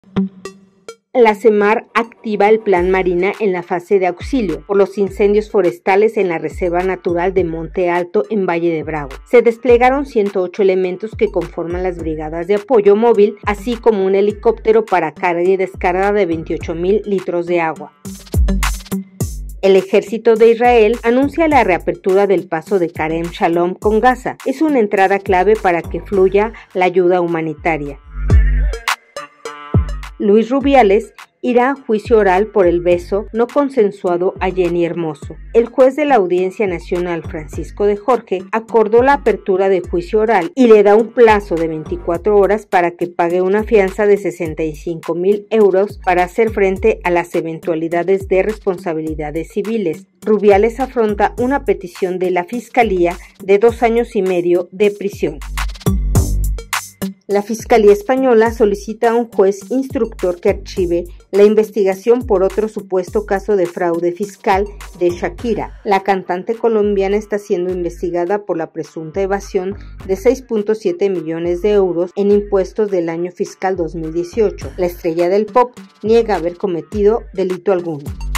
La SEMAR activa el Plan Marina en la fase de auxilio por los incendios forestales en la Reserva Natural de Monte Alto en Valle de Bravo. Se desplegaron 108 elementos que conforman las brigadas de apoyo móvil, así como un helicóptero para carga y descarga de 28,000 litros de agua. El ejército de Israel anuncia la reapertura del paso de Karem Shalom con Gaza. Es una entrada clave para que fluya la ayuda humanitaria. Luis Rubiales irá a juicio oral por el beso no consensuado a Jenny Hermoso. El juez de la Audiencia Nacional, Francisco de Jorge, acordó la apertura de juicio oral y le da un plazo de 24 horas para que pague una fianza de 65,000 euros para hacer frente a las eventualidades de responsabilidades civiles. Rubiales afronta una petición de la Fiscalía de 2 años y medio de prisión. La Fiscalía Española solicita a un juez instructor que archive la investigación por otro supuesto caso de fraude fiscal de Shakira. La cantante colombiana está siendo investigada por la presunta evasión de 6,7 millones de euros en impuestos del año fiscal 2018. La estrella del pop niega haber cometido delito alguno.